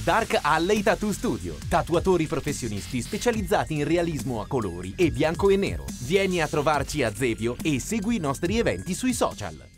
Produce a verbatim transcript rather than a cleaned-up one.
Dark Alley Tattoo Studio, tatuatori professionisti specializzati in realismo a colori e bianco e nero. Vieni a trovarci a Zevio e segui i nostri eventi sui social.